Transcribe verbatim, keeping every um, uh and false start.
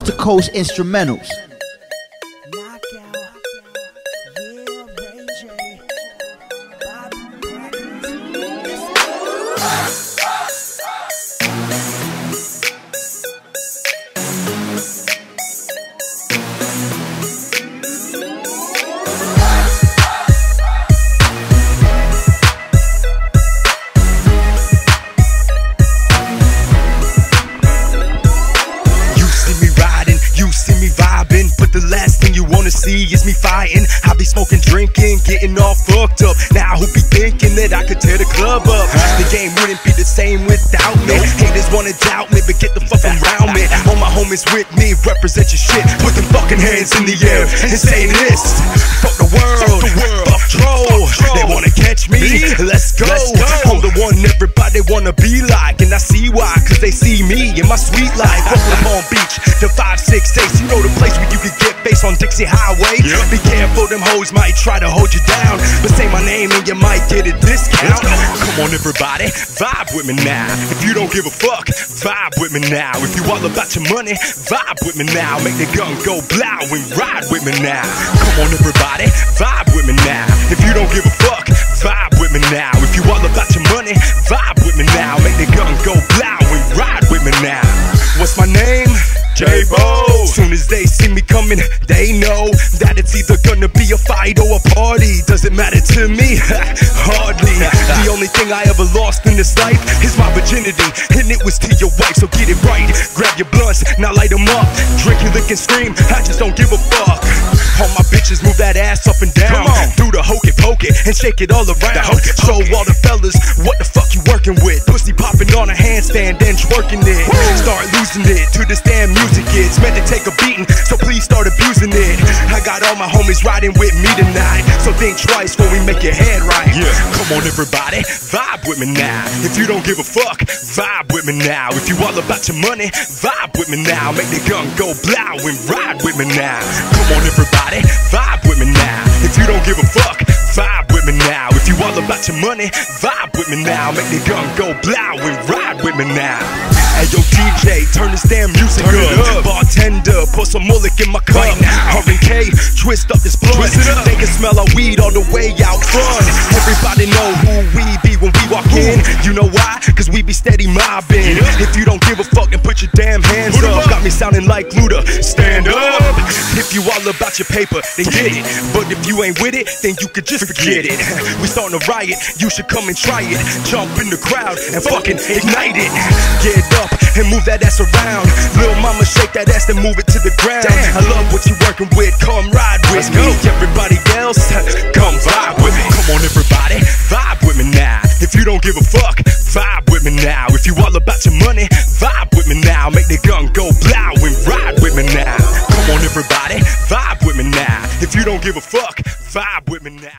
to coast instrumentals. See, it's me fighting. I be smoking, drinking, getting all fucked up. Now who be thinking that I could tear the club up? The game wouldn't be the same without me. Haters wanna doubt me, but get the fuck around me. All my homies with me, represent your shit. Put them fucking hands in the air and say this. Fuck the world, fuck troll. They wanna catch me, let's go. I'm the one everybody wanna be like, and I see why, cause they see me in my sweet life. Brooklyn, Palm Beach, the five six eight. You know the place where you could get based on Dixie Highway. Yep. Be careful, them hoes might try to hold you down, but say my name and you might get a discount. Come on everybody, vibe with me now. If you don't give a fuck, vibe with me now. If you all about your money, vibe with me now. Make the gun go blow and ride with me now. Come on everybody, vibe with me now. If you don't give a fuck, vibe with me now. If you all about your money, vibe with me now. Make the gun go blow and ride with me now. What's my name? J-Bo. Soon as they see me coming, they know that it's either gonna be a fight or a party. Does it matter to me? Hardly. The only thing I ever lost in this life is my virginity, and it was to your wife, so get it right. Grab your blunts, now light them up. Drink and lick and scream, I just don't give a fuck. All my bitches move that ass up and down. Do the hokey pokey and shake it all around. Show all the fellas what the fuck you working with. Pussy popping on a handstand and twerking it. Start losing it to this damn music. It's meant to take a beating, so please start abusing it. I got all my homies riding with me tonight, so think twice before we make your head right. Yeah. Come on everybody, vibe with me now. If you don't give a fuck, vibe with me now. If you all about your money, vibe with me now. Make the gun go blow and ride with me now. Come on everybody, vibe with me now. If you don't give a fuck, vibe with me now. If you all about your money, vibe with me now. Make the gun go blow and ride with me now. Hey yo D J, turn this damn music turn up. Bartender, put some mullick in my cup right now. R and K, twist up this blunt. They can smell our weed all the way out front. Everybody know who we be when we walk in. You know why? Cause we be steady mobbing. If you don't give a fuck, then put your damn hands up. Got me sounding like Luda, stand up. If you all about your paper, then get it. But if you ain't with it, then you could just forget it. We starting a riot, you should come and try it. Jump in the crowd and fucking ignite it. Get up and move that ass around. Lil' mama shake that ass and move it to the ground. Damn. I love what you working with, come ride with Let's me go. Everybody else, come vibe with me. Come on everybody, vibe with me now. If you don't give a fuck, vibe with me now. If you all about your money, vibe with me now. Make the gun go blow and ride with me now. Come on everybody, vibe with me now. If you don't give a fuck, vibe with me now.